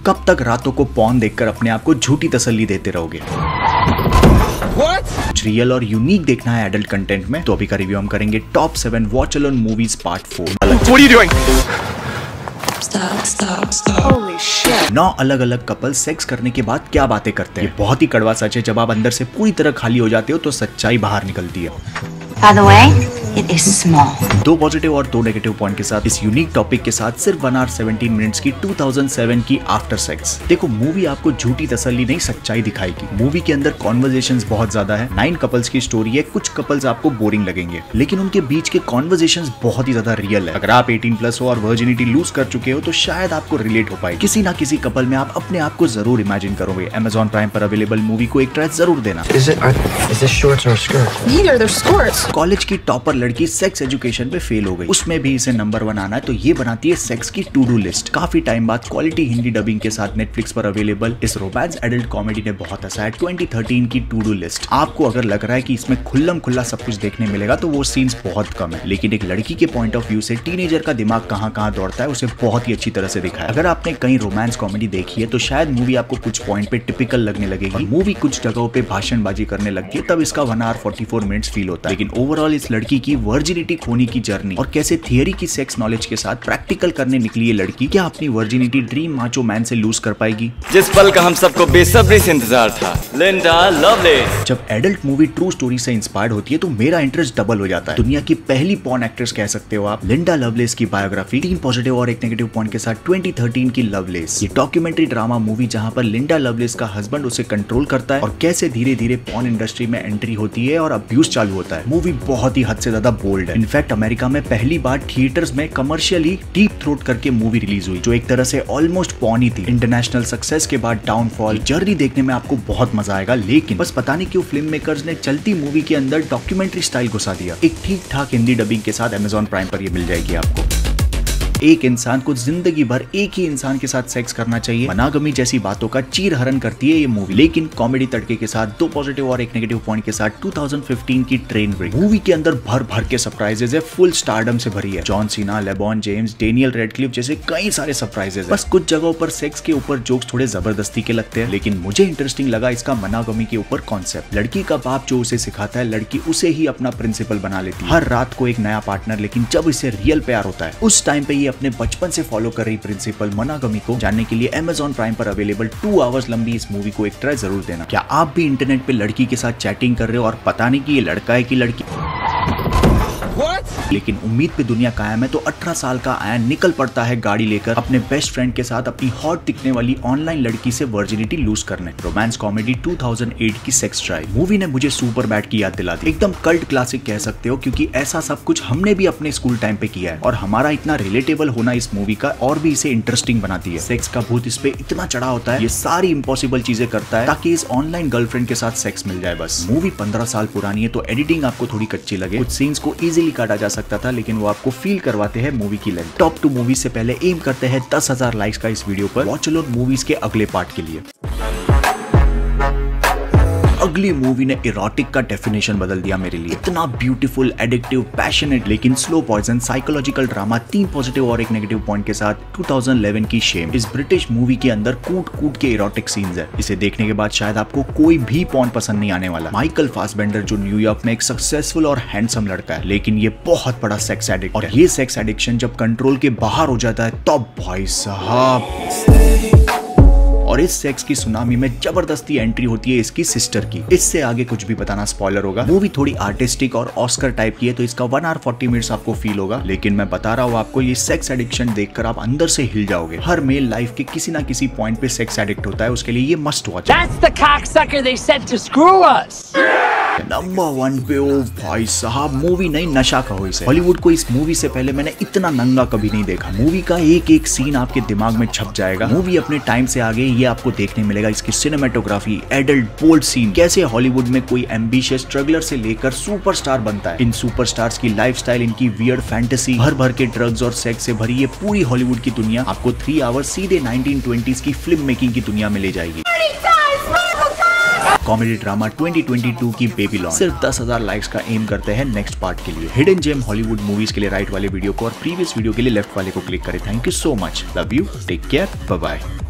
कब तक रातों को पॉर्न देखकर अपने आप को झूठी तसल्ली देते रहोगे? कुछ रियल और यूनिक देखना है एडल्ट कंटेंट में, तो अभी का रिव्यू हम करेंगे top 7 watch alone movies part 4। 9 अलग अलग कपल सेक्स करने के बाद क्या बातें करते हैं। ये बहुत ही कड़वा सच है। जब आप अंदर से पूरी तरह खाली हो जाते हो तो सच्चाई बाहर निकलती है। By the way, it is small. 2 positive और 2 नेगेटिव पॉइंट के साथ इस यूनिक टॉपिक के साथ सिर्फ 1 hour 17 मिनट्स की 2007 की आफ्टर सेक्स। देखो, मूवी आपको झूठी तसल्ली नहीं सच्चाई दिखाएगी। मूवी के अंदर कॉन्वर्जेशंस बहुत ज्यादा है। 9 कपल्स की स्टोरी है। कुछ कपल्स आपको बोरिंग लगेंगे, लेकिन उनके बीच के कॉन्वर्जेशंस बहुत ही ज्यादा रियल है। अगर आप 18+ हो और वर्जिनिटी लूज कर चुके हो तो शायद आपको रिलेट हो पाए। किसी ना किसी कपल में आप अपने आप को जरूर इमेजिन करोगे। Amazon प्राइम पर अवेलेबल मूवी को एक ट्राई जरूर देना। कॉलेज की टॉपर लड़की सेक्स एजुकेशन पे फेल हो गई, उसमें भी इसे नंबर 1 आना है, तो ये बनाती है सेक्स की टू डू लिस्ट। काफी टाइम बाद क्वालिटी हिंदी डबिंग के साथ नेटफ्लिक्स पर अवेलेबल इस रोमांस एडल्ट कॉमेडी ने बहुत हंसाया। 2013 की टू डू लिस्ट। आपको अगर लग रहा है कि इसमें खुल्लम खुल्ला सब कुछ देखने मिलेगा तो वो सीन्स बहुत कम है, लेकिन एक लड़की के पॉइंट ऑफ व्यू से टीनेजर का दिमाग कहाँ कहाँ दौड़ता है उसे बहुत ही अच्छी तरह से दिखाया। अगर आपने कहीं रोमांस कॉमेडी देखी है तो शायद मूवी आपको कुछ पॉइंट पे टिपिकल लगने लगेगी। मूवी कुछ जगहों पे भाषणबाजी करने लगती है, तब इसका 1 hour 44 मिनट्स फील होता है। लेकिन ओवरऑल इस लड़की की वर्जिनिटी खोने की जर्नी और कैसे थियरी की सेक्स नॉलेज के साथ प्रैक्टिकल करने निकली ये लड़की क्या अपनी वर्जिनिटी ड्रीम माचो मैन से लूज कर पाएगी, जिस पल का हम सबको बेसब्री से इंतजार था। Linda Lovelace. जब एडल्ट मूवी ट्रू स्टोरी से इंस्पायर्ड होती है तो मेरा इंटरेस्ट डबल हो जाता है। दुनिया की पहली पॉर्न एक्ट्रेस कह सकते हो आप। लिंडा लवलेस की बायोग्राफी 3 पॉजिटिव और 1 नेगेटिव पॉइंट के साथ 2013 की लवलेस। ये डॉक्यूमेंट्री ड्रामा मूवी जहां पर लिंडा लवलेस का हस्बैंड उसे कंट्रोल करता है और कैसे धीरे धीरे पॉर्न इंडस्ट्री में एंट्री होती है और अब्यूज चालू होता है। मूवी बहुत ही हद से ज्यादा बोल्ड है। इनफैक्ट अमेरिका में पहली बार थिएटर्स में कमर्शियली डीप थ्रोट करके मूवी रिलीज हुई, जो एक तरह से ऑलमोस्ट पॉर्न ही थी। इंटरनेशनल सक्सेस के बाद डाउनफॉल जर्नी देखने में आपको बहुत मजा आएगा, लेकिन बस पता नहीं क्यों फिल्म मेकर्स ने चलती मूवी के अंदर डॉक्यूमेंट्री स्टाइल घुसा दिया। एक ठीक ठाक हिंदी डबिंग के साथ Amazon प्राइम पर ये मिल जाएगी आपको। एक इंसान को जिंदगी भर एक ही इंसान के साथ सेक्स करना चाहिए, मनागमी जैसी बातों का चीर हरण करती है ये मूवी, लेकिन कॉमेडी तड़के के साथ 2 पॉजिटिव और 1 नेगेटिव पॉइंट के साथ 2015 की ट्रेन ब्रेक। मूवी के अंदर भर भर के सरप्राइजेज है, फुल स्टारडम से भरी है। John Cena, LeBron James, Daniel Radcliffe जैसे कई सारे सरप्राइजेज है। बस कुछ जगहों पर सेक्स के ऊपर जोक्स थोड़े जबरदस्ती के लगते हैं, लेकिन मुझे इंटरेस्टिंग लगा इसका मनागमी के ऊपर कॉन्सेप्ट। लड़की का बाप जो उसे सिखाता है, लड़की उसे ही अपना प्रिंसिपल बना लेती है। हर रात को एक नया पार्टनर, लेकिन जब इसे रियल प्यार होता है उस टाइम पे ये अपने बचपन से फॉलो कर रही प्रिंसिपल मनागमी को जानने के लिए Amazon प्राइम पर अवेलेबल 2 hours लंबी इस मूवी को एक ट्राई जरूर देना। क्या आप भी इंटरनेट पे लड़की के साथ चैटिंग कर रहे हो और पता नहीं कि ये लड़का है कि लड़की? लेकिन उम्मीद पे दुनिया कायम है, तो 18 साल का आयन निकल पड़ता है गाड़ी लेकर अपने बेस्ट फ्रेंड के साथ अपनी हॉट दिखने वाली ऑनलाइन लड़की से वर्जिनिटी लूज करने। रोमांस कॉमेडी 2008 की सेक्स ड्राइव मूवी ने मुझे सुपर बैड की याद दिला दी। एकदम कल्ट क्लासिक कह सकते हो, क्योंकि ऐसा सब कुछ हमने भी अपने स्कूल टाइम पे किया है और हमारा इतना रिलेटेबल होना इस मूवी का और भी इसे इंटरेस्टिंग बनाती है। सेक्स का भूत इस पे इतना चढ़ा होता है, ये सारी इम्पॉसिबल चीजें करता है ताकि इस ऑनलाइन गर्लफ्रेंड के साथ सेक्स मिल जाए। बस मूवी 15 साल पुरानी है तो एडिटिंग आपको थोड़ी कच्ची लगे, कुछ सीन्स को इजीली काटा जा सकता था, लेकिन वो आपको फील करवाते हैं मूवी की लेंथ। टॉप 2 मूवी से पहले एम करते हैं 10,000 लाइक्स का इस वीडियो पर वॉच अलोन मूवीज के अगले पार्ट के लिए। अगली मूवी ने इरोटिक का डेफिनेशन बदल दिया मेरे लिए। इतना ब्यूटीफुल, एडिक्टिव, पैशनेट लेकिन slow poison psychological drama 3 positive और 1 नेगेटिव पॉइंट के साथ 2011 की शेम। इस ब्रिटिश मूवी के अंदर कूट कूट के इरोटिक सीन्स है। इसे देखने के बाद शायद आपको कोई भी पॉर्न पसंद नहीं आने वाला। माइकल फासबेंडर जो न्यूयॉर्क में एक सक्सेसफुल और हैंडसम लड़का है, लेकिन ये बहुत बड़ा सेक्स एडिक्ट, और ये सेक्स एडिक्शन जब कंट्रोल के बाहर हो जाता है तब भाई साहब। और इस सेक्स की सुनामी में जबरदस्ती एंट्री होती है इसकी सिस्टर की। इससे आगे कुछ भी बताना स्पॉइलर होगा। मूवी थोड़ी आर्टिस्टिक और ऑस्कर टाइप की है, तो इसका 1 hour 40 मिनट्स आपको फील होगा, लेकिन मैं बता रहा हूँ आपको, ये सेक्स एडिक्शन देखकर आप अंदर से हिल जाओगे। हर मेल लाइफ के किसी ना किसी पॉइंट पे सेक्स एडिक्ट होता है, उसके लिए ये मस्ट वॉच नंबर 1 पे। ओ भाई साहब, मूवी नहीं नशा कहो इसे। हॉलीवुड को इस मूवी से पहले मैंने इतना नंगा कभी नहीं देखा। मूवी का एक एक सीन आपके दिमाग में छप जाएगा। मूवी अपने टाइम से आगे ये आपको देखने मिलेगा। इसकी सिनेमेटोग्राफी, एडल्ट बोल्ड सीन, कैसे हॉलीवुड में कोई एम्बिशियस स्ट्रगलर से लेकर सुपरस्टार बनता है। इन सुपरस्टार्स की लाइफस्टाइल, इनकी वियर्ड फैंटेसी, भर भर के ड्रग्स और सेक्स से भरी ये पूरी हॉलीवुड की दुनिया आपको 3 आवर्स सीधे 1920s की फिल्म मेकिंग की दुनिया में ले जाएगी। कॉमेडी ड्रामा 2022 की बेबीलोन सिर्फ 10,000 लाइक्स का एम करते हैं नेक्स्ट पार्ट के लिए। हिडन जेम हॉलीवुड मूवीज के लिए राइट वाले वीडियो को और प्रीवियस वीडियो के लिए लेफ्ट वाले को क्लिक करें। Thank you so much, love you, take care, bye bye.